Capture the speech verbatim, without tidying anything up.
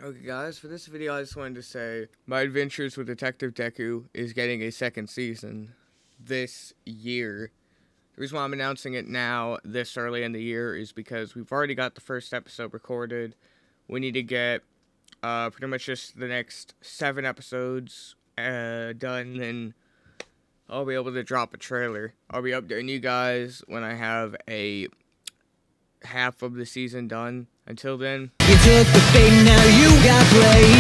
Okay guys, for this video I just wanted to say my adventures with Detective Deku is getting a second season this year. The reason why I'm announcing it now this early in the year is because we've already got the first episode recorded. We need to get uh, pretty much just the next seven episodes uh, done, and I'll be able to drop a trailer. I'll be updating you guys when I have a half of the season done. Until then, You took the bait, now you got played.